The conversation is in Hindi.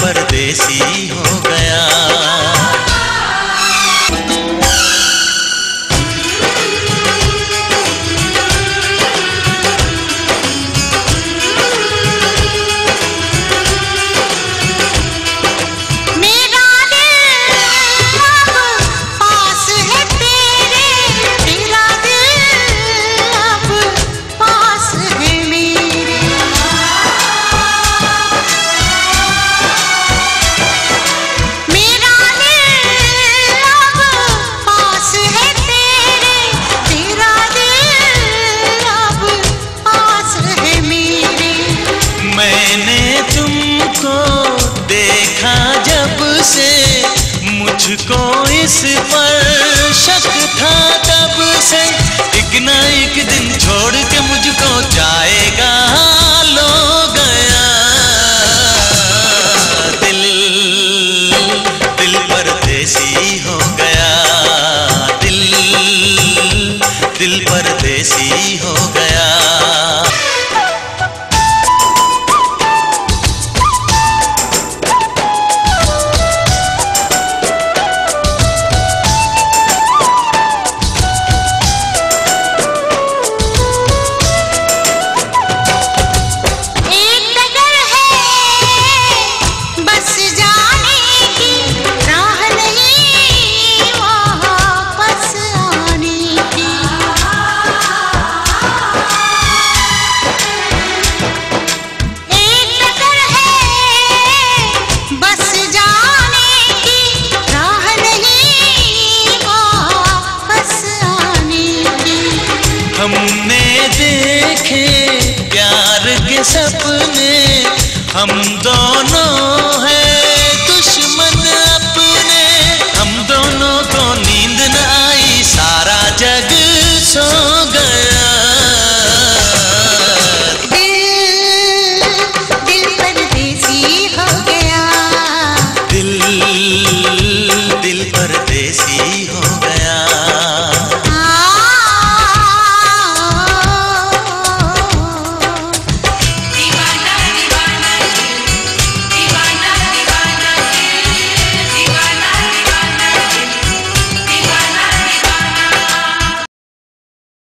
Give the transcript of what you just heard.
परदेसी हो गया। मुझको इस पर शक था तब से, एक ना एक दिन छोड़ के मुझको जाएगा, लो गया दिल, दिल परदेसी हो गया, दिल, दिल परदेसी हो गया। हमने देखे प्यार के सपने, हम दो